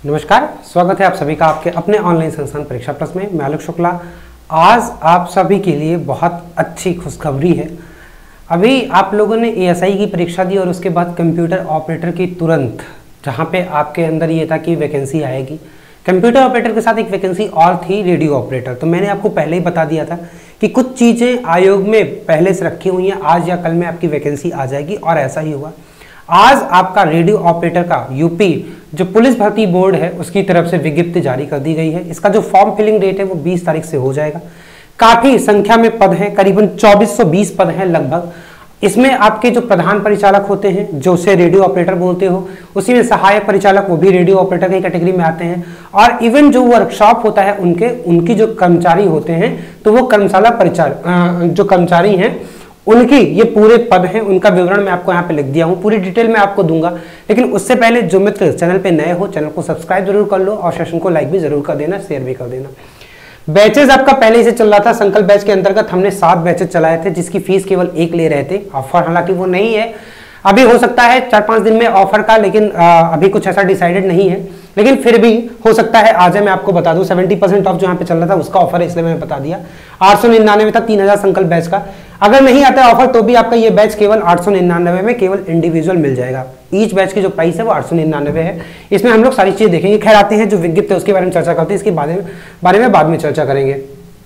नमस्कार, स्वागत है आप सभी का आपके अपने ऑनलाइन संस्थान परीक्षा प्लस में। मैं आलोक शुक्ला। आज आप सभी के लिए बहुत अच्छी खुशखबरी है। अभी आप लोगों ने एएसआई की परीक्षा दी और उसके बाद कंप्यूटर ऑपरेटर की तुरंत, जहां पे आपके अंदर ये था कि वैकेंसी आएगी, कंप्यूटर ऑपरेटर के साथ एक वैकेंसी और थी, रेडियो ऑपरेटर। तो मैंने आपको पहले ही बता दिया था कि कुछ चीज़ें आयोग में पहले से रखी हुई हैं, आज या कल में आपकी वैकेंसी आ जाएगी और ऐसा ही हुआ। आज आपका रेडियो ऑपरेटर का यूपी जो पुलिस भर्ती बोर्ड है उसकी तरफ से विज्ञप्ति जारी कर दी गई है। इसका जो फॉर्म फिलिंग डेट है वो 20 तारीख से हो जाएगा। काफ़ी संख्या में पद हैं, करीबन 2420 पद हैं लगभग। इसमें आपके जो प्रधान परिचालक होते हैं, जो उसे रेडियो ऑपरेटर बोलते हो, उसी में सहायक परिचालक, वो भी रेडियो ऑपरेटर की कैटेगरी में आते हैं। और इवन जो वर्कशॉप होता है उनकी जो कर्मचारी होते हैं, तो वो कर्मशाला परिचालक जो कर्मचारी हैं उनकी ये पूरे पद हैं। उनका विवरण मैं आपको यहाँ पे लिख दिया हूँ, पूरी डिटेल में आपको दूंगा। लेकिन उससे पहले जो मित्र चैनल पे नए हो, चैनल को सब्सक्राइब जरूर कर लो और सेशन को लाइक भी जरूर कर देना, शेयर भी कर देना। बैचेज आपका पहले से चल रहा था। संकल्प बैच के अंतर्गत हमने 7 बैचेज चलाए थे, जिसकी फीस केवल 1 ले रहे थे। ऑफर हालांकि वो नहीं है, अभी हो सकता है 4-5 दिन में ऑफर का, लेकिन अभी कुछ ऐसा डिसाइडेड नहीं है। लेकिन फिर भी हो सकता है आज मैं आपको बता दूं, 70% ऑफ जो यहाँ पे चल रहा था उसका ऑफर है, इसलिए मैंने बता दिया। 899 था 3000 संकल्प बैच का। अगर नहीं आता है ऑफर तो भी आपका ये बैच केवल 899 में केवल इंडिविजुअल मिल जाएगा। ईच बैच की जो प्राइस है वो 899 है। इसमें हम लोग सारी चीजें देखेंगे। खैर आते हैं जो विज्ञप्ति है उसके बारे में चर्चा करते हैं, इसके बारे में बाद में चर्चा करेंगे।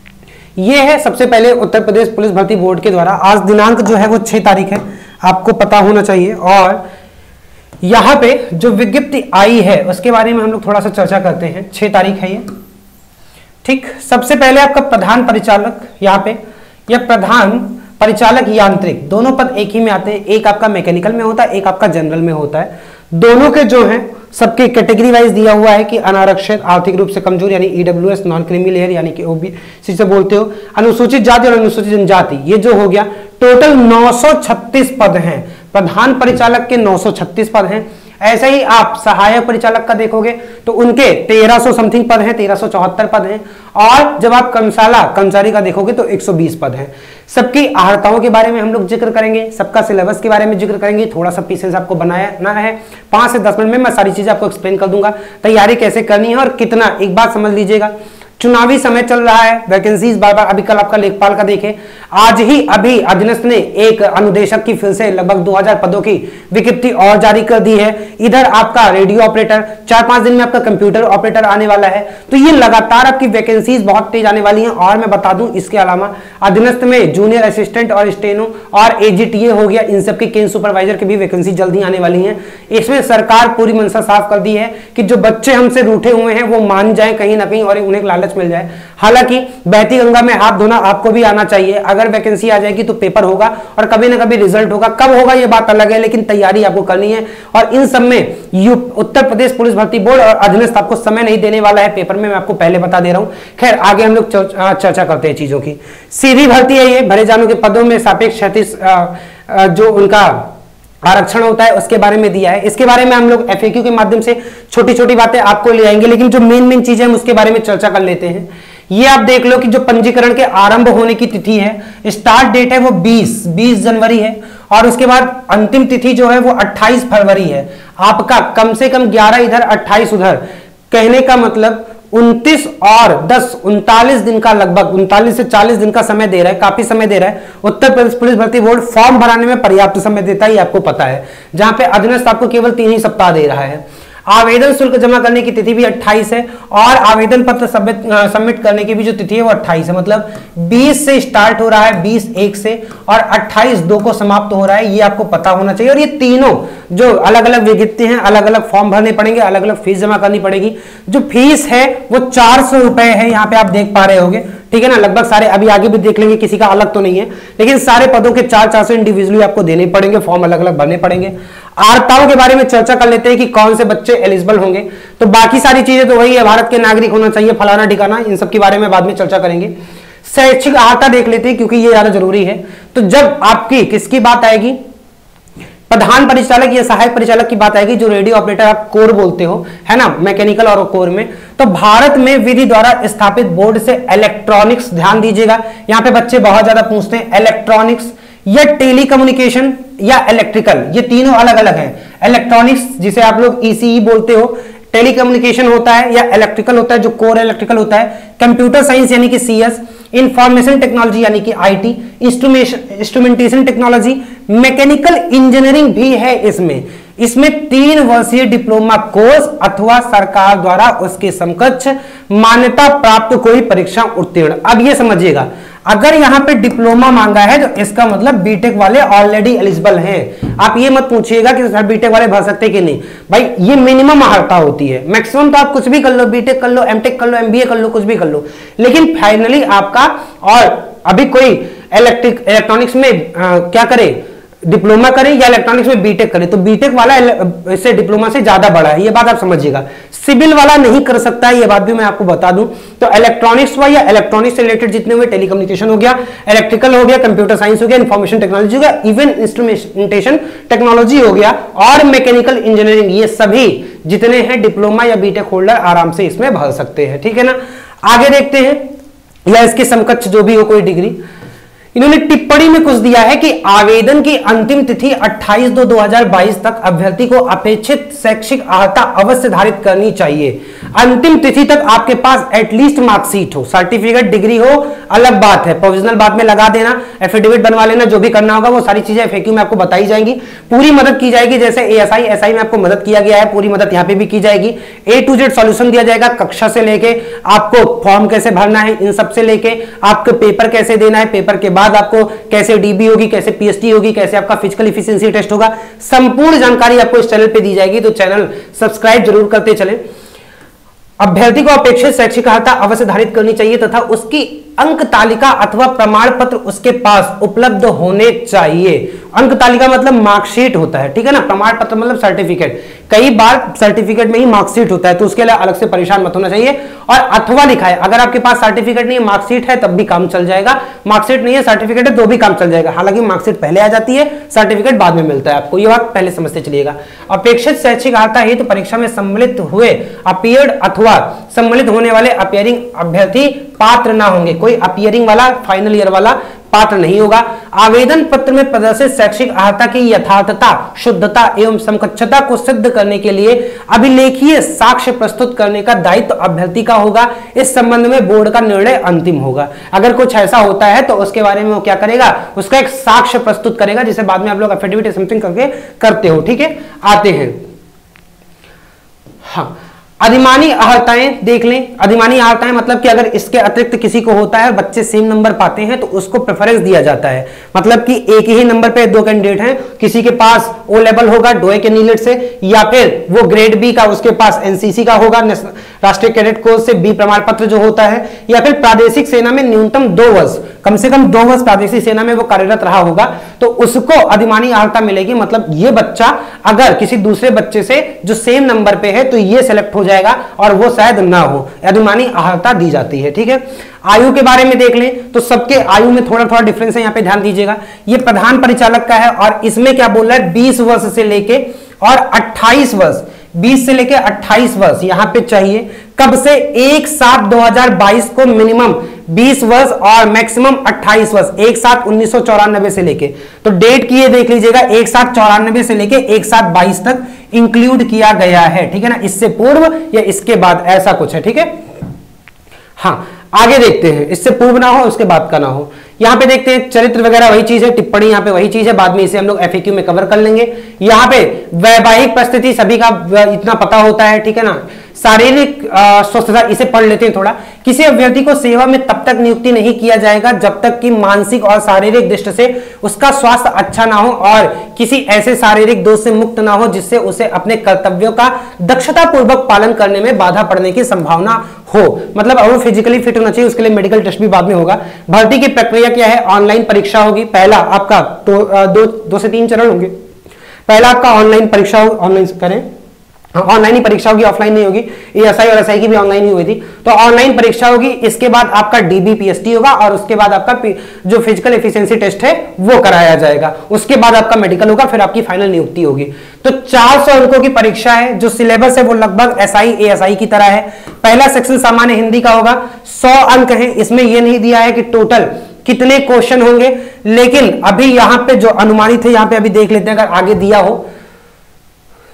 ये है सबसे पहले उत्तर प्रदेश पुलिस भर्ती बोर्ड के द्वारा, आज दिनांक जो है वो 6 तारीख है, आपको पता होना चाहिए। और यहाँ पे जो विज्ञप्ति आई है उसके बारे में हम लोग थोड़ा सा चर्चा करते हैं। 6 तारीख है ये, ठीक। सबसे पहले आपका प्रधान परिचालक, यहाँ पे यह प्रधान परिचालक यांत्रिक, दोनों पद एक ही में आते हैं। एक आपका मैकेनिकल में होता है, एक आपका जनरल में होता है। दोनों के जो है सबके कैटेगरी वाइज दिया हुआ है कि अनारक्षित, आर्थिक रूप से कमजोर यानी ईडब्ल्यूएस, नॉन क्रीमी लेयर यानी कि ओबीसी से बोलते हो, अनुसूचित जाति और अनुसूचित जनजाति, ये जो हो गया। टोटल 936 पद हैं। प्रधान परिचालक के 936 पद हैं। ऐसे ही आप सहायक परिचालक का देखोगे तो उनके 1300 समथिंग पद हैं, 1374 पद हैं। और जब आप कर्मशाला कर्मचारी का देखोगे तो 120 पद हैं। सबकी अर्हताओं के बारे में हम लोग जिक्र करेंगे, सबका सिलेबस के बारे में जिक्र करेंगे। थोड़ा सा पेशेंस आपको बनाना है, 5 से 10 मिनट में मैं सारी चीजें आपको एक्सप्लेन कर दूंगा। तैयारी कैसे करनी है और कितना, एक बात समझ लीजिएगा, चुनावी समय चल रहा है, वैकेंसीज बार-बार, अभी कल आपका लेखपाल का देखे, आज ही अभी अधीनस्थ ने एक अनुदेशक की फिर से लगभग 2000 पदों की विज्ञप्ति और जारी कर दी है। इधर आपका रेडियो ऑपरेटर, 4-5 दिन में आपका कंप्यूटर ऑपरेटर आने वाला है। तो ये लगातार आपकी वैकेंसीज बहुत तेज आने वाली हैं। और मैं बता दूं इसके अलावा अधीनस्थ में जूनियर असिस्टेंट और स्टेनो और एजीटीए हो गया, इन सबके केंद्र सुपरवाइजर की भी वैकेंसी जल्दी आने वाली है। इसमें सरकार पूरी मंशा साफ कर दी है कि जो बच्चे हमसे रूठे हुए हैं वो मान जाए कहीं ना कहीं और उन्हें लालच मिल जाए। हालांकि बहती गंगा में हाथ धोना आपको भी आना चाहिए। अगर वैकेंसी आ जाएगी तो पेपर होगा और कभी ना कभी रिजल्ट होगा। कब होगा ये बात अलग है, लेकिन तैयारी आपको करनी है। और इन सब में उत्तर प्रदेश पुलिस भर्ती बोर्ड और अधीनस्थ आपको समय नहीं देने वाला है पेपर में, मैं आपको पहले बता दे रहा हूं। खैर आगे हम लोग चर्चा करते हैं चीजों की। सीधी भर्ती है ये, भरे जाने के पदों में सापेक्ष क्षैतिज जो उनका आरक्षण होता है उसके बारे में दिया है। इसके बारे में हम लोग एफएक्यू के माध्यम से छोटी छोटी बातें आपको ले आएंगे, लेकिन जो मेन चीजें हम उसके बारे में चर्चा कर लेते हैं। ये आप देख लो कि जो पंजीकरण के आरंभ होने की तिथि है, स्टार्ट डेट है वो 20 जनवरी है और उसके बाद अंतिम तिथि जो है वो 28 फरवरी है। आपका कम से कम 11 इधर 28 उधर, कहने का मतलब 29 और 10 39 दिन का, लगभग 39 से 40 दिन का समय दे रहा है, काफी समय दे रहा है। उत्तर प्रदेश पुलिस भर्ती बोर्ड फॉर्म भराने में पर्याप्त समय देता है, ये आपको पता है, जहां पे अधीनस्थ आपको केवल 3 ही सप्ताह दे रहा है। आवेदन शुल्क जमा करने की तिथि भी 28 है और आवेदन पत्र सबमिट करने की भी जो तिथि है वो 28 है। मतलब 20 से स्टार्ट हो रहा है, 20/1 से, और 28/2 को समाप्त हो रहा है। ये आपको पता होना चाहिए। और ये तीनों जो अलग अलग विज्ञप्ति हैं, अलग अलग फॉर्म भरने पड़ेंगे, अलग अलग फीस जमा करनी पड़ेगी। जो फीस है वो 400 रुपए है, यहाँ पे आप देख पा रहे होंगे, ठीक है ना। लगभग सारे, अभी आगे भी देख लेंगे, किसी का अलग तो नहीं है, लेकिन सारे पदों के 400 इंडिविजुअली आपको देने पड़ेंगे, फॉर्म अलग अलग भरने पड़ेंगे। अर्हताओं के बारे में चर्चा कर लेते हैं कि कौन से बच्चे एलिजिबल होंगे। तो बाकी सारी चीजें तो वही है, भारत के नागरिक होना चाहिए, फलाना ठिकाना, इन सब के बारे में बाद में चर्चा करेंगे। शैक्षिक अर्हता देख लेते हैं क्योंकि ये ज्यादा जरूरी है। तो जब आपकी किसकी बात आएगी, प्रधान परिचालक या सहायक परिचालक की बात आएगी, जो रेडियो ऑपरेटर आप कोर बोलते हो, है ना, मैकेनिकल और कोर में, तो भारत में विधि द्वारा स्थापित बोर्ड से इलेक्ट्रॉनिक्स, ध्यान दीजिएगा, यहां पे बच्चे बहुत ज्यादा पूछते हैं, इलेक्ट्रॉनिक्स या टेलीकम्युनिकेशन या इलेक्ट्रिकल, ये तीनों अलग अलग हैं। इलेक्ट्रॉनिक्स जिसे आप लोग ईसीई बोलते हो, टेलीकम्युनिकेशन होता है या इलेक्ट्रिकल होता है जो कोर इलेक्ट्रिकल होता है, कंप्यूटर साइंस यानी कि CS, इंफॉर्मेशन टेक्नोलॉजी यानी कि IT, instrumentation technology, mechanical engineering भी है इसमें 3 वर्षीय डिप्लोमा कोर्स अथवा सरकार द्वारा उसके समकक्ष मान्यता प्राप्त कोई परीक्षा उत्तीर्ण। अब ये समझिएगा, अगर यहां पे डिप्लोमा मांगा है तो इसका मतलब बीटेक वाले ऑलरेडी एलिजिबल हैं। आप ये मत पूछिएगा कि सर बीटेक वाले भर सकते कि नहीं, भाई ये मिनिमम अर्हता होती है। मैक्सिमम तो आप कुछ भी कर लो, बीटेक कर लो, एमटेक कर लो, MBA कर लो, कुछ भी कर लो, लेकिन फाइनली आपका, और अभी कोई इलेक्ट्रॉनिक्स में क्या करे, डिप्लोमा करे या इलेक्ट्रॉनिक्स में बीटेक करे, तो बीटेक वाला इससे डिप्लोमा से ज्यादा बड़ा है, ये बात आप समझिएगा। सिविल वाला नहीं कर सकता है, ये बात भी मैं आपको बता दूं। तो इलेक्ट्रॉनिक्स हुआ या इलेक्ट्रॉनिक्स से रिलेटेड जितने हुए, टेलीकम्युनिकेशन हो गया, इलेक्ट्रिकल हो गया, कंप्यूटर साइंस हो गया, इंफॉर्मेशन टेक्नोलॉजी हो गया, इवन इंस्ट्रूमेंटेशन टेक्नोलॉजी हो गया, और मैकेनिकल इंजीनियरिंग, ये सभी जितने हैं डिप्लोमा या बीटेक होल्डर आराम से इसमें भर सकते हैं। ठीक है ना, आगे देखते हैं, या इसके समकक्ष जो भी हो कोई डिग्री। इन्होंने टिप्पणी में कुछ दिया है कि आवेदन की अंतिम तिथि 28/2/2022 तक अभ्यर्थी को अपेक्षित शैक्षिक अर्हता अवश्य धारित करनी चाहिए। अंतिम तिथि तक आपके पास एटलीस्ट मार्कशीट हो, सर्टिफिकेट, डिग्री हो, अलग बात है, प्रोविजनल बाद में लगा देना, एफिडेविट बनवा लेना, जो भी करना होगा वो सारी चीजें FAQ में आपको बताई जाएंगी, पूरी मदद की जाएगी। जैसे ASI, SI में आपको मदद किया गया है, पूरी मदद यहाँ पे भी की जाएगी। A to Z सॉल्यूशन दिया जाएगा, कक्षा से लेके आपको फॉर्म कैसे भरना है, इन सब से लेके आपको पेपर कैसे देना है, पेपर के बाद आपको कैसे DB होगी, कैसे PST होगी, कैसे आपका फिजिकल एफिशिएंसी टेस्ट होगा, संपूर्ण जानकारी आपको इस चैनल पे दी जाएगी। तो चैनल सब्सक्राइब जरूर करते चलें। अभ्यर्थी को अपेक्षित शैक्षिक अर्हता अवश्य धारित करनी चाहिए तथा उसकी अंक तालिका अथवा प्रमाण पत्र उसके पास उपलब्ध होने चाहिए। अंक तालिका मतलब मार्कशीट होता है, ठीक है ना, प्रमाण पत्र मतलब सर्टिफिकेट। कई बार सर्टिफिकेट में ही मार्कशीट होता है, तो उसके लिए अलग से परेशान मत होना चाहिए। और अथवा लिखा है, अगर आपके पास सर्टिफिकेट नहीं है, मार्कशीट है तब भी काम चल जाएगा, मार्कशीट नहीं है, सर्टिफिकेट है तो भी काम चल जाएगा। हालांकि मार्कशीट पहले आ जाती है, सर्टिफिकेट बाद में मिलता है आपको, ये बात पहले समझते चलिएगा। अपेक्षित शैक्षिक अर्हता हेतु परीक्षा में सम्मिलित हुए अपीयर्ड अथवा सम्मिलित होने वाले अपीयरिंग अभ्यर्थी पात्र ना होंगे। कोई अपीयरिंग वाला, फाइनल ईयर वाला पात्र नहीं होगा। आवेदन पत्र में प्रदर्शित शैक्षिक अर्हता की यथार्थता, शुद्धता एवं समकक्षता को सिद्ध करने के लिए अभिलेखीय साक्ष्य प्रस्तुत करने का दायित्व अभ्यर्थी का होगा। इस संबंध में बोर्ड का निर्णय अंतिम होगा। अगर कुछ ऐसा होता है तो उसके बारे में वो क्या करेगा, उसका एक साक्ष्य प्रस्तुत करेगा, जिसे बाद में आप लोग एफिडेविट समथिंग करके करते हो। ठीक है, आते हैं, हाँ, अधिमानी अर्हताएं देख लें। अधिमानी अर्हताएं मतलब कि अगर इसके अतिरिक्त किसी को होता है, बच्चे सेम नंबर पाते हैं तो उसको प्रेफरेंस दिया जाता है। मतलब कि एक ही नंबर पे 2 कैंडिडेट हैं, किसी के पास O लेवल होगा डोए के नीलेट से, या फिर वो ग्रेड B का, उसके पास NCC का होगा, राष्ट्रीय कैडेट कोर से B प्रमाण पत्र जो होता है, या फिर प्रादेशिक सेना में न्यूनतम 2 वर्ष, कम से कम 2 वर्ष प्रादेशिक सेना में वो कार्यरत रहा होगा, तो उसको अधिमानी अर्हता मिलेगी। मतलब ये बच्चा अगर किसी दूसरे बच्चे से जो सेम नंबर पे है तो ये सिलेक्ट हो जाएगा और वो शायद ना हो, अधिमानी अर्हता दी जाती है। ठीक है, आयु के बारे में देख लें तो सबके आयु में थोड़ा थोड़ा डिफरेंस है, यहाँ पे ध्यान दीजिएगा। ये प्रधान परिचालक का है और इसमें क्या बोल रहा है, 20 वर्ष से लेके और 28 वर्ष, 20 से लेके 28 वर्ष यहां पे चाहिए। कब से, 1/7/2022 को मिनिमम 20 वर्ष और मैक्सिमम 28 वर्ष, 1/7/1994 से लेके, तो डेट की ये देख लीजिएगा, 1/7/94 से लेके 1/7/22 तक इंक्लूड किया गया है। ठीक है ना, इससे पूर्व या इसके बाद ऐसा कुछ है। ठीक है, हाँ, आगे देखते हैं, इससे पूर्व ना हो उसके बाद का ना हो। यहां पे देखते हैं चरित्र वगैरह वही चीज है, टिप्पणी यहाँ पे वही चीज है, बाद में इसे हम लोग FAQ में कवर कर लेंगे। यहाँ पे वैवाहिक परिस्थिति सभी का इतना पता होता है, ठीक है ना। शारीरिक स्वस्थता, इसे पढ़ लेते हैं थोड़ा। किसी अभ्यर्थी को सेवा में तब तक नियुक्ति नहीं किया जाएगा जब तक कि मानसिक और शारीरिक दृष्टि से उसका स्वास्थ्य अच्छा ना हो और किसी ऐसे शारीरिक दोष से मुक्त ना हो जिससे उसे अपने कर्तव्यों का दक्षतापूर्वक पालन करने में बाधा पड़ने की संभावना हो। मतलब अगर फिजिकली फिट होना चाहिए, उसके लिए मेडिकल टेस्ट भी बाद में होगा। भर्ती की प्रक्रिया क्या है, ऑनलाइन परीक्षा होगी। पहला आपका तो 2 से 3 चरण होंगे। पहला आपका ऑनलाइन परीक्षा, ऑनलाइन करें, ऑनलाइन ही परीक्षा होगी, ऑफलाइन नहीं होगी। ASI और SI की भी ऑनलाइन ही हुई थी, तो ऑनलाइन परीक्षा होगी। इसके बाद आपका DB PST होगा और उसके बाद आपका जो फिजिकल एफिशिएंसी टेस्ट है वो कराया जाएगा। उसके बाद आपका मेडिकल होगा, फिर आपकी फाइनल नियुक्ति होगी। तो 400 अंकों की परीक्षा है। जो सिलेबस है वो लगभग SI ASI की तरह है। पहला सेक्शन सामान्य हिंदी का होगा, 100 अंक है। इसमें यह नहीं दिया है कि टोटल कितने क्वेश्चन होंगे, लेकिन अभी यहां पे जो अनुमानित है, यहां पे अभी देख लेते हैं, अगर आगे दिया हो,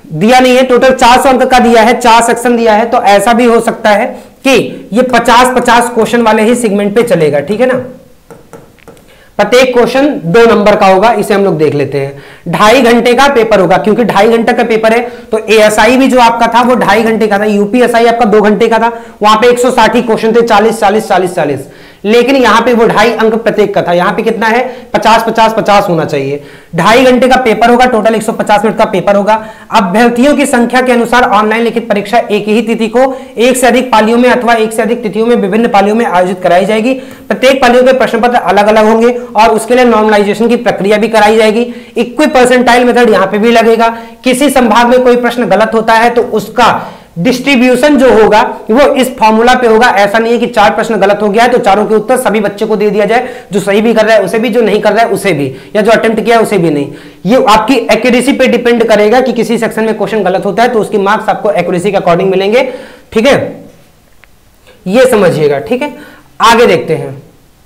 दिया नहीं है, टोटल 400 अंक का दिया है, 4 सेक्शन दिया है, तो ऐसा भी हो सकता है कि ये 50-50 क्वेश्चन वाले ही सेगमेंट पे चलेगा, ठीक है ना। प्रत्येक क्वेश्चन 2 नंबर का होगा, इसे हम लोग देख लेते हैं। 2.5 घंटे का पेपर होगा, क्योंकि 2.5 घंटे का पेपर है, तो एएसआई भी जो आपका था वो 2.5 घंटे का था, यूपीएसआई आपका 2 घंटे का था, वहां पे 160 क्वेश्चन थे, 40-40-40-40, लेकिन यहां पे वो 2.5 अंक प्रत्येक का था, यहां पे कितना है 50-50-50 होना चाहिए। 2.5 घंटे का पेपर होगा, टोटल 150 मिनट का पेपर होगा। अभ्यर्थियों की संख्या के अनुसार ऑनलाइन लिखित परीक्षा एक ही तिथि को एक से अधिक पालियों में अथवा एक से अधिक तिथियों में विभिन्न पालियों में आयोजित कराई जाएगी। प्रत्येक पालियों के प्रश्न पत्र अलग अलग होंगे और उसके लिए नॉर्मलाइजेशन की प्रक्रिया भी कराई जाएगी। इक्वी परसेंटाइल मेथड यहां पे भी लगेगा। किसी संभाग में कोई प्रश्न गलत होता है तो उसका डिस्ट्रीब्यूशन जो होगा वो इस फॉर्मूला पे होगा। ऐसा नहीं है कि 4 प्रश्न गलत हो गया है तो चारों के उत्तर सभी बच्चे को दे दिया जाए, जो सही भी कर रहा है उसे भी, जो नहीं कर रहा है उसे भी, या जो अटेम्प्ट किया है उसे भी नहीं। ये आपकी एक्यूरेसी पे डिपेंड करेगा कि किसी सेक्शन में क्वेश्चन गलत होता है तो उसकी मार्क्स आपको एक्यूरेसी के अकॉर्डिंग मिलेंगे, ठीक है, ये समझिएगा, ठीक है। आगे देखते हैं।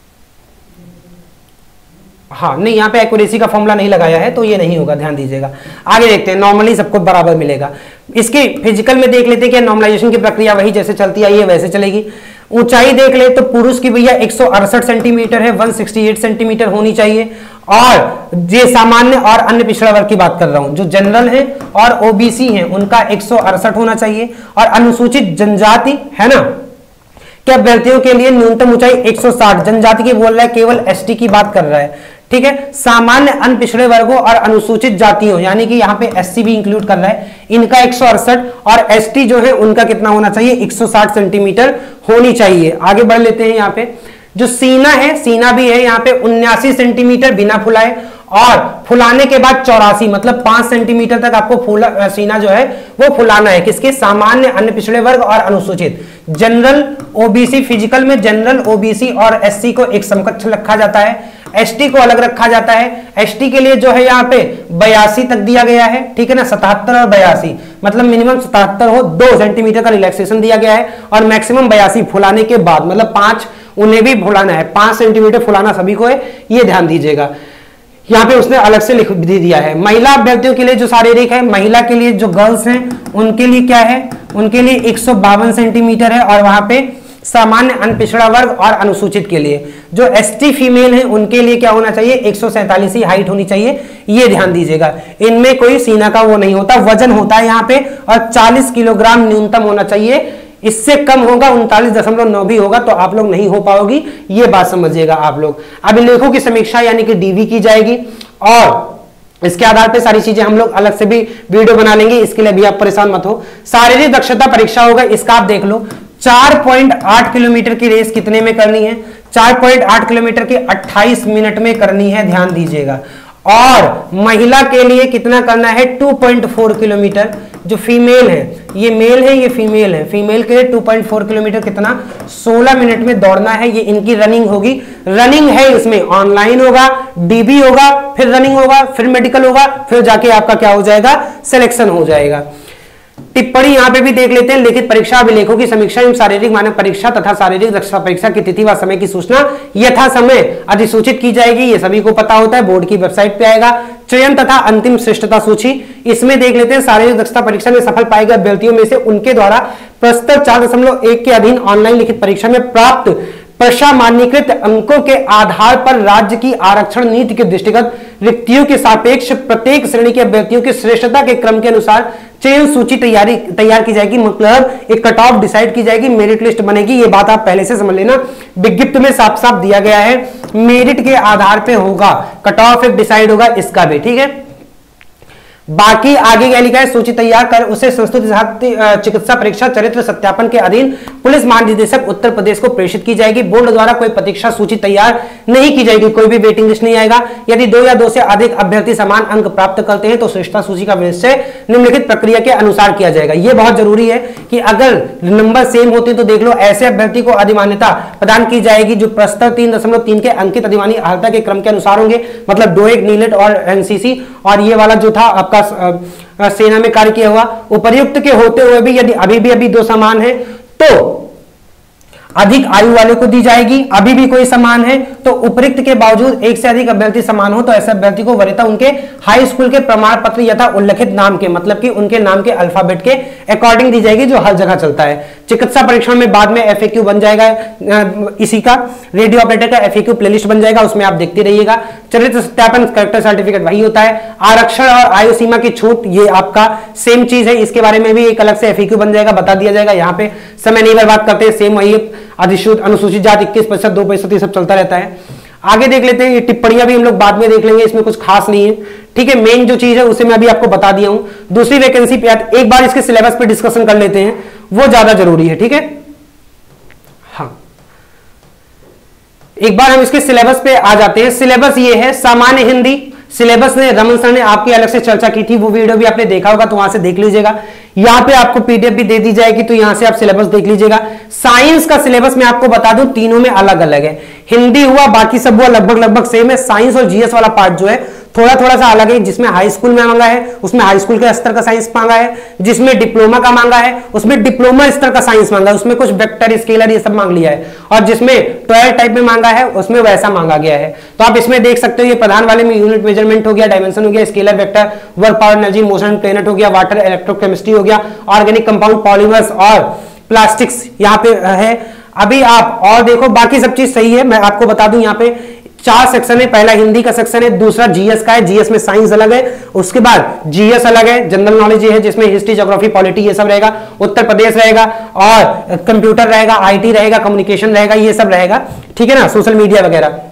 हाँ नहीं, यहाँ पे एक्यूरेसी का फॉर्मूला नहीं लगाया है तो ये नहीं होगा, ध्यान दीजिएगा। आगे देखते हैं। नॉर्मली सबको बराबर मिलेगा। इसके फिजिकल में देख लेते हैं कि नॉर्मलाइजेशन की प्रक्रिया वही जैसे चलती आई है वैसे चलेगी। ऊंचाई देख ले तो पुरुष की भैया 168 सेंटीमीटर है, 168 सेंटीमीटर होनी चाहिए। और ये सामान्य और अन्य पिछड़ा वर्ग की बात कर रहा हूं, जो जनरल है और ओबीसी है उनका 168 होना चाहिए। और अनुसूचित जनजाति है ना के अभ्यर्थियों के लिए न्यूनतम ऊंचाई 160, जनजाति की बोल रहा है, केवल एसटी की बात कर रहा है, ठीक है। सामान्य अन्य पिछड़े वर्गों और अनुसूचित जातियों यानी कि यहाँ पे एससी भी इंक्लूड कर रहा है, इनका 168 और एसटी जो है उनका कितना होना चाहिए 160 सेंटीमीटर होनी चाहिए। आगे बढ़ लेते हैं। यहाँ पे जो सीना है, सीना भी है यहाँ पे 79 सेंटीमीटर बिना फुलाए और फुलाने के बाद 84 मतलब 5 सेंटीमीटर तक आपको सीना जो है वो फुलाना है। किसके? सामान्य अन्य पिछड़े वर्ग और अनुसूचित। जनरल ओबीसी, फिजिकल में जनरल ओबीसी और एससी को एक समकक्ष रखा जाता है, एसटी को अलग रखा जाता है। एसटी के लिए जो है यहाँ पे 82 तक दिया गया है, ठीक है ना। 77 और 82 मतलब मिनिमम 77 हो, 2 सेंटीमीटर का रिलैक्सेशन दिया गया है और मैक्सिमम 82 फुलाने के बाद, मतलब 5 उन्हें भी फुलाना है, 5 सेंटीमीटर फुलाना सभी को है, ये ध्यान दीजिएगा। यहाँ पे उसने अलग से लिख दिया है। महिला अभ्यर्थियों के लिए जो शारीरिक है, महिला के लिए जो गर्ल्स हैं उनके लिए क्या है, उनके लिए 152 सेंटीमीटर है। और वहां पे सामान्य अन्य पिछड़ा वर्ग और अनुसूचित के लिए जो एसटी फीमेल है उनके लिए क्या होना चाहिए 147 ही हाइट होनी चाहिए, ये ध्यान दीजिएगा। इनमें कोई सीना का वो नहीं होता, वजन होता है यहाँ पे और 40 किलोग्राम न्यूनतम होना चाहिए। इससे कम होगा 39.9 भी होगा तो आप लोग नहीं हो पाओगी, ये बात समझिएगा आप लोग। अब लेखों की समीक्षा यानी कि डीवी की जाएगी और इसके आधार पे सारी चीजें हम लोग अलग से भी वीडियो बना लेंगे, इसके लिए भी आप परेशान मत हो। शारीरिक दक्षता परीक्षा होगा, इसका आप देख लो। 4.8 किलोमीटर की रेस कितने में करनी है? 4.8 किलोमीटर की 28 मिनट में करनी है, ध्यान दीजिएगा। और महिला के लिए कितना करना है 2.4 किलोमीटर। जो फीमेल है, ये मेल है ये फीमेल है, फीमेल के लिए 2.4 किलोमीटर कितना 16 मिनट में दौड़ना है। ये इनकी रनिंग होगी। रनिंग है इसमें ऑनलाइन होगा, डीबी होगा, फिर रनिंग होगा, फिर मेडिकल होगा, फिर जाके आपका क्या हो जाएगा सिलेक्शन हो जाएगा। टिप्पणी यहाँ पे भी देख लेते हैं। लिखित परीक्षा अभिलेखों की समीक्षा एवं शारीरिक मानक परीक्षा तथा शारीरिक दक्षता परीक्षा की तिथि व समय की सूचना यथा समय अधिसूचित की जाएगी। ये सभी को पता होता है, बोर्ड की वेबसाइट पे आएगा। चयन तथा अंतिम श्रेष्ठता सूची, इसमें देख लेते हैं। शारीरिक दक्षता परीक्षा में सफल पाए गए अभ्यर्थियों में से उनके द्वारा प्रस्ताव 4.1 के अधीन ऑनलाइन लिखित परीक्षा में प्राप्त प्रशामान्यकृत अंकों के आधार पर राज्य की आरक्षण नीति के दृष्टिगत रिक्तियों के सापेक्ष प्रत्येक श्रेणी के अभ्यर्थियों की श्रेष्ठता के क्रम के अनुसार चयन सूची तैयार की जाएगी। मतलब एक कट ऑफ डिसाइड की जाएगी, मेरिट लिस्ट बनेगी। ये बात आप पहले से समझ लेना, विज्ञप्ति में साफ साफ दिया गया है, मेरिट के आधार पे होगा, कट ऑफ एक डिसाइड होगा इसका भी, ठीक है। बाकी आगे क्या लिखा है, सूची तैयार कर उसे संस्कृत चिकित्सा परीक्षा चरित्र सत्यापन के अधीन पुलिस महानिदेशक उत्तर प्रदेश को प्रेषित की जाएगी। बोर्ड द्वारा कोई प्रतीक्षा सूची तैयार नहीं की जाएगी, कोई भी वेटिंग लिस्ट नहीं आएगा। यदि 2 या 2 से अधिक अभ्यर्थी समान अंक प्राप्त करते हैं तो श्रेष्ठता सूची का निश्चय निम्नलिखित प्रक्रिया के अनुसार किया जाएगा। यह बहुत जरूरी है कि अगर नंबर सेम होते तो देख लो, ऐसे अभ्यर्थी को अधिमान्यता प्रदान की जाएगी जो प्रस्तर 3.3 के अंकित अधिमानी अर्हता के क्रम के अनुसार होंगे। मतलब 2-1 नीलेट और एनसीसी और ये वाला जो था आपका सेना में कार्य किया हुआ, उपर्युक्त के होते हुए भी यदि अभी 2 समान है तो अधिक आयु वाले को दी जाएगी। अभी भी कोई समान है तो उपरिक्त के बावजूद एक से अधिक अभ्यर्थी समान हो तो ऐसे अभ्यर्थी को वरीयता उनके हाई स्कूल के प्रमाण पत्र यथा उल्लेखित नाम के, मतलब कि उनके नाम के अल्फाबेट के अकॉर्डिंग दी जाएगी, जो हर जगह चलता है। चिकित्सा परीक्षण में बाद में एफएक्यू बन जाएगा, इसी का रेडियो ऑपरेटर का एफएक्यू प्लेलिस्ट बन जाएगा, उसमें आप देखते रहिएगा। चरित्र सत्यापन कैरेक्टर सर्टिफिकेट वही होता है। आरक्षण और आयु सीमा की छूट ये आपका सेम चीज है, इसके बारे में भी एक अलग से एफएक्यू बन जाएगा, बता दिया जाएगा। यहाँ पे समय नहीं बर्बाद करते, सेम वही अधिसूचित अनुसूचित जाति 21%, 2%, ये सब चलता रहता है। आगे देख लेते हैं, ये टिप्पणियां भी हम लोग बाद में देख लेंगे, इसमें कुछ खास नहीं है, ठीक है। मेन जो चीज है उसे मैं अभी आपको बता दिया हूं। दूसरी वैकेंसी पे एक बार इसके सिलेबस पे डिस्कशन कर लेते हैं, वो ज्यादा जरूरी है, ठीक है। हाँ, एक बार हम इसके सिलेबस पे आ जाते हैं। सिलेबस ये है सामान्य हिंदी सिलेबस ने रमन सर ने आपकी अलग से चर्चा की थी, वो वीडियो भी आपने देखा होगा तो वहां से देख लीजिएगा। यहाँ पे आपको पीडीएफ भी दे दी जाएगी तो यहां से आप सिलेबस देख लीजिएगा। साइंस का सिलेबस मैं आपको बता दूं तीनों में अलग अलग है। हिंदी हुआ, बाकी सब हुआ लगभग सेम है। साइंस और जीएस वाला पार्ट जो है थोड़ा सा अलग है, जिसमें हाई स्कूल में मांगा है उसमें हाई स्कूल के स्तर का साइंस मांगा है, जिसमें डिप्लोमा का मांगा है उसमें डिप्लोमा स्तर का साइंस मांगा है, उसमें कुछ वेक्टर स्केलर ये सब मांग लिया है, और जिसमें 12 टाइप में मांगा है उसमें वैसा मांगा गया है। तो आप इसमें देख सकते हो, ये प्रधान वाले में यूनिट मेजरमेंट हो गया, डायमेंशन हो गया, scalar vector, work power energy, motion planet हो गया, वाटर इलेक्ट्रोकेमिस्ट्री हो गया, ऑर्गेनिक कंपाउंड, पॉलीमर्स और प्लास्टिक्स यहाँ पे है। अभी आप और देखो, बाकी सब चीज सही है। मैं आपको बता दूं यहाँ पे 4 सेक्शन है। पहला हिंदी का सेक्शन है, दूसरा जीएस का है, जीएस में साइंस अलग है, उसके बाद जीएस अलग है, जनरल नॉलेज है जिसमें हिस्ट्री, ज्योग्राफी, पॉलिटी ये सब रहेगा, उत्तर प्रदेश रहेगा, और कंप्यूटर रहेगा, आईटी रहेगा, कम्युनिकेशन रहेगा, ये सब रहेगा, ठीक है ना, सोशल मीडिया वगैरह।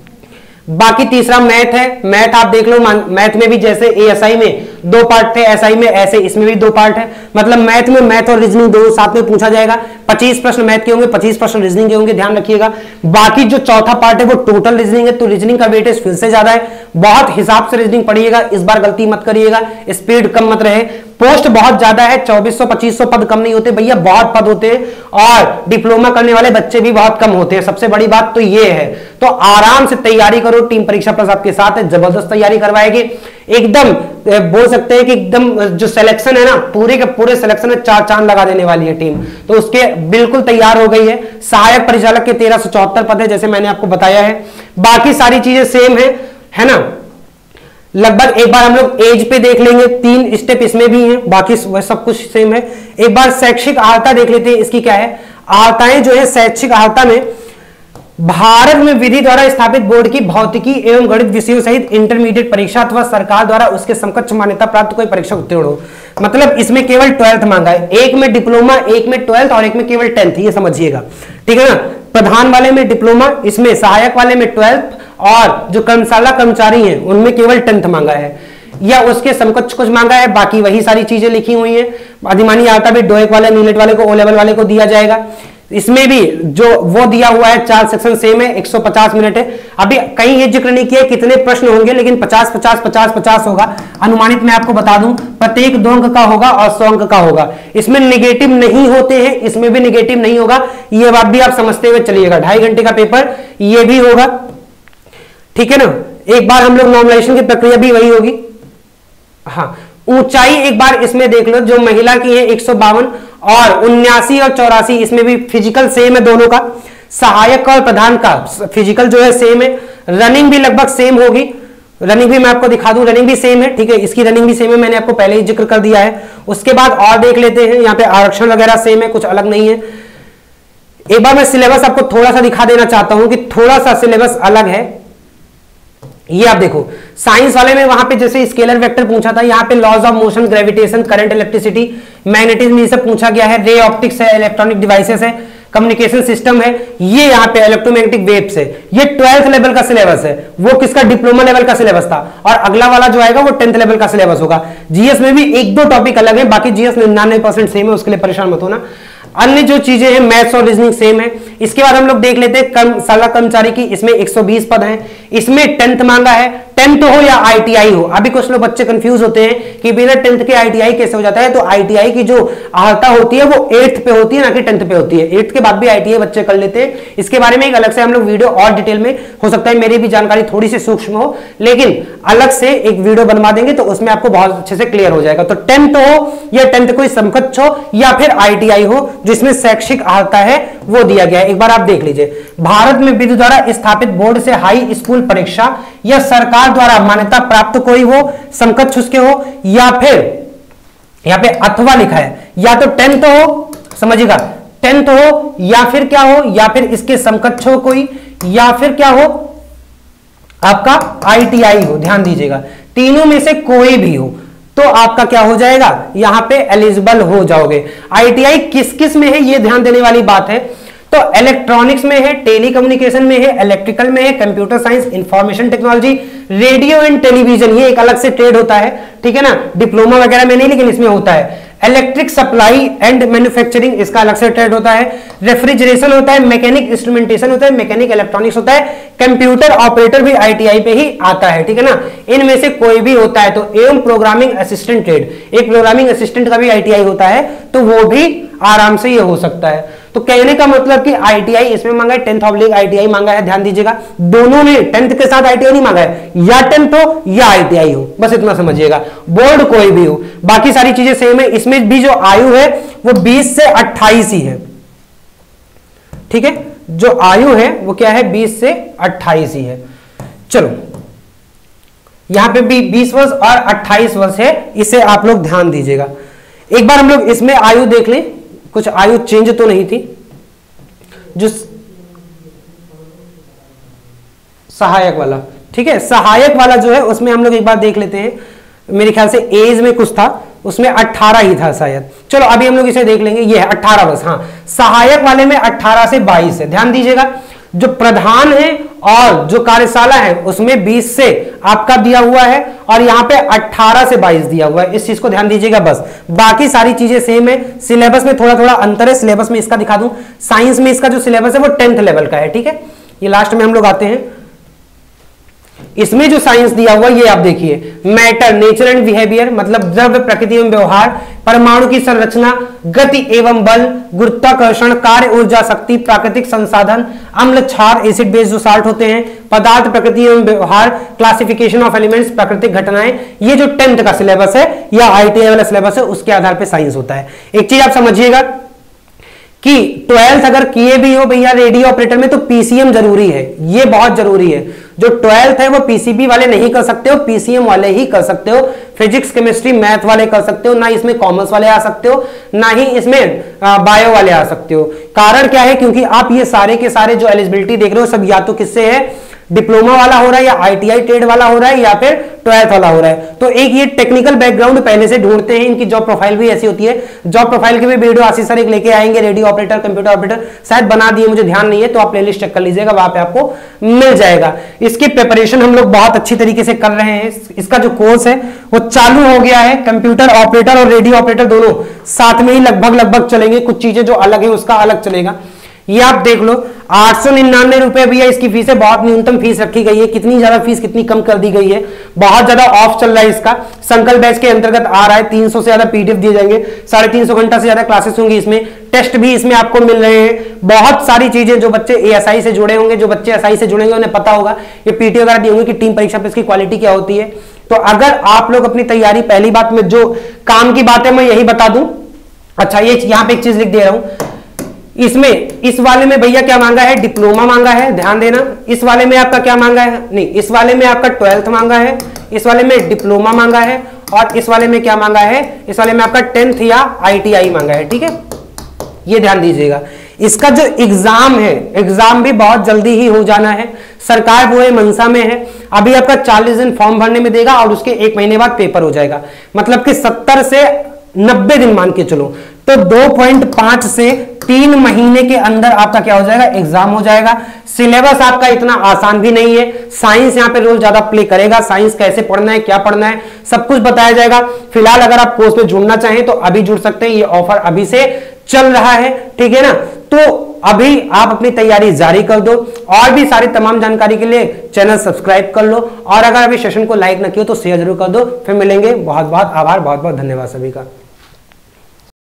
बाकी तीसरा मैथ है। मैथ आप देख लो, मैथ में भी जैसे एएसआई में 2 पार्ट थे, एसआई में ऐसे इसमें भी 2 पार्ट है। मतलब मैथ में मैथ और रीजनिंग दोनों साथ में पूछा जाएगा। 25 प्रश्न मैथ के होंगे, 25 प्रश्न रीजनिंग के होंगे, ध्यान रखिएगा। बाकी जो चौथा पार्ट है वो टोटल रीजनिंग है, तो रीजनिंग का वेटेज फिर से ज्यादा है। बहुत हिसाब से रीजनिंग पढ़िएगा, इस बार गलती मत करिएगा, स्पीड कम मत रहे। पोस्ट बहुत ज्यादा है, 2400-2500 पद कम नहीं होते भैया, बहुत पद होते हैं, और डिप्लोमा करने वाले बच्चे भी बहुत कम होते हैं। सबसे बड़ी बात तो ये है, तो आराम से तैयारी करो। टीम परीक्षा प्लस आपके साथ है, जबरदस्त तैयारी करवाएगी। एकदम बोल सकते हैं कि एकदम जो सिलेक्शन है ना, पूरे के पूरे सिलेक्शन में 4 चांद लगा देने वाली है टीम, तो उसके बिल्कुल तैयार हो गई है। सहायक परिचालक के 1374 पद है, जैसे मैंने आपको बताया है। बाकी सारी चीजें सेम है ना, लगभग। एक बार हम लोग एज पे देख लेंगे, 3 स्टेप इसमें भी हैं, बाकी सब कुछ सेम है। एक बार शैक्षिक अर्हता देख लेते हैं, इसकी क्या है। अर्हताएं जो है शैक्षिक अर्हता में, भारत में विधि द्वारा स्थापित बोर्ड की भौतिकी एवं गणित विषयों सहित इंटरमीडिएट परीक्षा अथवा सरकार द्वारा उसके समकक्ष मान्यता प्राप्त कोई परीक्षा उत्तीर्ण हो। मतलब इसमें केवल 12th मांगा है, एक में डिप्लोमा, एक में 12th और एक में केवल 10th, ये समझिएगा, ठीक है ना। प्रधान वाले में डिप्लोमा, इसमें सहायक वाले में 12th, और जो कर्मशाला कर्मचारी हैं उनमें केवल 10th मांगा है, या उसके समकक्ष कुछ मांगा है। बाकी वही सारी चीजें लिखी हुई हैं। अधिमानी अर्हता भी डोएक वाले, नीलेट वाले को, ओ लेवल वाले को दिया जाएगा। इसमें भी जो वो दिया हुआ है 4 सेक्शन सेम है, 150 मिनट है। अभी कहीं ये जिक्र नहीं किया कितने प्रश्न होंगे, लेकिन 50-50-50-50 होगा अनुमानित। मैं आपको बता दूं, प्रत्येक 2 अंक का होगा और 100 अंक का होगा। इसमें निगेटिव नहीं होते हैं, इसमें भी निगेटिव नहीं होगा, ये बात भी आप समझते हुए चलिएगा। 2.5 घंटे का पेपर ये भी होगा, ठीक है ना। एक बार हम लोग नॉर्मलाइजेशन की प्रक्रिया भी वही होगी। हाँ, ऊंचाई एक बार इसमें देख लो, जो महिला की है 152, और 79 और 84 इसमें भी फिजिकल सेम है दोनों का। सहायक और प्रधान का फिजिकल जो है सेम है। रनिंग भी लगभग सेम होगी, रनिंग भी मैं आपको दिखा दूं, रनिंग भी सेम है, ठीक है। इसकी रनिंग भी सेम है, मैंने आपको पहले ही जिक्र कर दिया है। उसके बाद और देख लेते हैं, यहाँ पे आरक्षण वगैरह सेम है, कुछ अलग नहीं है। एक बार मैं सिलेबस आपको थोड़ा सा दिखा देना चाहता हूं कि थोड़ा सा सिलेबस अलग है। ये आप देखो, साइंस वाले में वहां पे जैसे स्केलर वेक्टर पूछा था, यहाँ पे laws of motion, gravitation, current, electricity, magnetism, ये सब पूछा गया है। रे ऑप्टिक्स है, इलेक्ट्रॉनिक डिवाइसेस है, कम्युनिकेशन सिस्टम है, ये यहाँ पे इलेक्ट्रोमैग्नेटिक वेव्स है। ये 12th लेवल का सिलेबस है, वो किसका डिप्लोमा लेवल का सिलेबस था, और अगला वाला जो आएगा वो 10th लेवल का सिलेबस होगा। जीएस में भी 1-2 टॉपिक अलग है, बाकी जीएस 99% सेम है, उसके लिए परेशान मत होना। अन्य जो चीजें हैं मैथ्स और रीजनिंग सेम है। इसके बाद हम लोग देख लेते हैं कर्मशाला कर्मचारी की, इसमें 120 पद हैं, इसमें 10th मांगा है, 10th हो या ITI हो। अभी कुछ लोग बच्चे कंफ्यूज होते हैं कि बिना 10th के ITI कैसे हो जाता है। तो ITI की जो अर्हता होती है वो 8th पे होती है, ना कि 10th पे होती है। 8th के बाद भी ITI बच्चे कर लेते हैं। इसके बारे में एक अलग से हम लोग वीडियो और डिटेल में, हो सकता है मेरी भी जानकारी थोड़ी सी सूक्ष्म हो, लेकिन अलग से एक वीडियो बनवा देंगे तो उसमें आपको बहुत अच्छे से क्लियर हो जाएगा। तो 10th हो या 10th कोई समकक्ष हो या फिर ITI हो, जिसमें शैक्षिक अर्हता है वो दिया गया है। एक बार आप देख लीजिए, भारत में विधि द्वारा स्थापित बोर्ड से हाई स्कूल परीक्षा या सरकार द्वारा मान्यता प्राप्त कोई हो, समकक्ष उसके हो, या फिर यहां पे अथवा लिखा है, या तो 10th हो, समझिएगा 10th हो, या फिर क्या हो, या फिर इसके समकक्ष हो कोई, या फिर क्या हो आपका ITI हो। ध्यान दीजिएगा, तीनों में से कोई भी हो तो आपका क्या हो जाएगा, यहां पे एलिजिबल हो जाओगे। ITI किस किस में है ये ध्यान देने वाली बात है। तो इलेक्ट्रॉनिक्स में है, टेलीकम्युनिकेशन में है, इलेक्ट्रिकल में है, computer science, information technology, radio and television, ये एक अलग से ट्रेड होता है, ठीक है ना, डिप्लोमा वगैरह में नहीं लेकिन इसमें होता है। इलेक्ट्रिक सप्लाई एंड मैन्युफैक्चरिंग, इसका अलग से ट्रेड होता है। रेफ्रिजरेशन होता है, मैकेनिक इंस्ट्रूमेंटेशन होता है, मैकेनिक इलेक्ट्रॉनिक्स होता है, कंप्यूटर ऑपरेटर भी ITI पे ही आता है, ठीक है ना, इनमें से कोई भी होता है। तो एवं प्रोग्रामिंग असिस्टेंट ट्रेड, एक प्रोग्रामिंग असिस्टेंट का भी ITI होता है, तो वो भी आराम से ये हो सकता है। तो कहने का मतलब कि ITI इसमें मांगा है, 10th ITI मांगा है। ध्यान दीजिएगा, दोनों ने 10th के साथ ITI नहीं मांगा है, या 10th हो या ITI हो, बस इतना समझिएगा। बोर्ड कोई भी हो, बाकी सारी चीजें सेम है। इसमें भी जो आयु है वो 20 से 28 ही है, ठीक है, जो आयु है वो क्या है, 20 से 28 ही है। चलो, यहां पे भी 20 वर्ष और 28 वर्ष है, इसे आप लोग ध्यान दीजिएगा। एक बार हम लोग इसमें आयु देख लें, कुछ आयु चेंज तो नहीं थी। जो सहायक वाला, ठीक है, सहायक वाला जो है उसमें हम लोग एक बार देख लेते हैं। मेरे ख्याल से एज में कुछ था, उसमें 18 ही था शायद। चलो अभी हम लोग इसे देख लेंगे, ये है 18 वर्ष। हाँ, सहायक वाले में 18 से 22 है। ध्यान दीजिएगा, जो प्रधान है और जो कार्यशाला है उसमें 20 से आपका दिया हुआ है, और यहां पे 18 से 22 दिया हुआ है। इस चीज को ध्यान दीजिएगा बस, बाकी सारी चीजें सेम है। सिलेबस में थोड़ा थोड़ा अंतर है, सिलेबस में इसका दिखा दूं, साइंस में इसका जो सिलेबस है वो 10th लेवल का है, ठीक है। ये लास्ट में हम लोग आते हैं, इसमें जो साइंस दिया हुआ ये आप देखिए, मैटर, नेचर एंड बिहेवियर, मतलब द्रव्य, प्रकृति एवं व्यवहार, परमाणु की संरचना, गति एवं बल, गुरुत्वाकर्षण, कार्य, ऊर्जा, शक्ति, प्राकृतिक संसाधन, अम्ल, क्षार, एसिड बेस जो साल्ट होते हैं, पदार्थ, प्रकृति एवं व्यवहार, क्लासिफिकेशन ऑफ एलिमेंट्स, प्राकृतिक घटनाएं, ये जो 10th का सिलेबस है या ITI वाला सिलेबस है उसके आधार पर साइंस होता है। एक चीज आप समझिएगा कि 12th अगर किए भी हो भैया रेडियो ऑपरेटर में तो PCM जरूरी है, ये बहुत जरूरी है। जो 12th है वो PCB वाले नहीं कर सकते हो, PCM वाले ही कर सकते हो। फिजिक्स, केमिस्ट्री, मैथ वाले कर सकते हो, ना इसमें कॉमर्स वाले आ सकते हो, ना ही इसमें बायो वाले आ सकते हो। कारण क्या है, क्योंकि आप ये सारे के सारे जो एलिजिबिलिटी देख रहे हो सब या तो किससे है, डिप्लोमा वाला हो रहा है, या ITI ट्रेड वाला हो रहा है, या फिर 12th वाला हो रहा है। तो एक ये टेक्निकल बैकग्राउंड पहले से ढूंढते हैं, इनकी जॉब प्रोफाइल भी ऐसी होती है। जॉब प्रोफाइल की भी वीडियो आशीष सर एक लेके आएंगे, रेडियो ऑपरेटर, कंप्यूटर ऑपरेटर, शायद बना दिए, मुझे ध्यान नहीं है, तो आप प्लेलिस्ट चेक कर लीजिएगा, वहां पे आपको मिल जाएगा। इसकी प्रिपरेशन हम लोग बहुत अच्छी तरीके से कर रहे हैं। इसका जो कोर्स है वो चालू हो गया है। कंप्यूटर ऑपरेटर और रेडियो ऑपरेटर दोनों साथ में ही लगभग चलेंगे, कुछ चीजें जो अलग है उसका अलग चलेगा। ये आप देख लो, 899 रुपए भैया इसकी फीस है, बहुत न्यूनतम फीस रखी गई है। कितनी ज्यादा फीस कितनी कम कर दी गई है, बहुत ज्यादा ऑफ चल रहा है इसका। संकल्प बैच के अंतर्गत आ रहा है, 300 से ज्यादा PDF दिए जाएंगे, 350 घंटा से ज्यादा क्लासेस होंगी इसमें, टेस्ट भी इसमें आपको मिल रहे हैं। बहुत सारी चीजें, जो बच्चे ASI से जुड़े होंगे, जो बच्चे SI से जुड़ेंगे उन्हें पता होगा, ये PT वगैरह दी होंगी कि टीम परीक्षा पे इसकी क्वालिटी क्या होती है। तो अगर आप लोग अपनी तैयारी, पहली बात में जो काम की बात है मैं यही बता दूं। अच्छा, ये यहां पे एक चीज लिख दे रहा हूं, इसमें इस वाले में भैया क्या मांगा है, डिप्लोमा मांगा है, ध्यान देना। इस वाले में आपका क्या मांगा है, नहीं, इस वाले में आपका 12th मांगा है, इस वाले में डिप्लोमा मांगा है, और इस वाले में क्या मांगा है, इस वाले में आपका 10th या ITI मांगा है, ठीक है। ये ध्यान दीजिएगा। इसका जो एग्जाम है, एग्जाम भी बहुत जल्दी ही हो जाना है। सरकार वो मंशा में है, अभी आपका 40 दिन फॉर्म भरने में देगा और उसके 1 महीने बाद पेपर हो जाएगा। मतलब कि 70 से 90 दिन मान के चलो, तो 2.5 से 3 महीने के अंदर आपका क्या हो जाएगा, एग्जाम हो जाएगा। सिलेबस आपका इतना आसान भी नहीं है, साइंस यहाँ पे रोल ज्यादा प्ले करेगा। साइंस कैसे पढ़ना है, क्या पढ़ना है, सब कुछ बताया जाएगा। फिलहाल अगर आप कोर्स में जुड़ना चाहें तो अभी जुड़ सकते हैं, ये ऑफर अभी से चल रहा है, ठीक है ना। तो अभी आप अपनी तैयारी जारी कर दो और भी सारी तमाम जानकारी के लिए चैनल सब्सक्राइब कर लो और अगर अभी सेशन को लाइक ना किया तो शेयर जरूर कर दो। फिर मिलेंगे। बहुत बहुत आभार, बहुत बहुत धन्यवाद सभी का।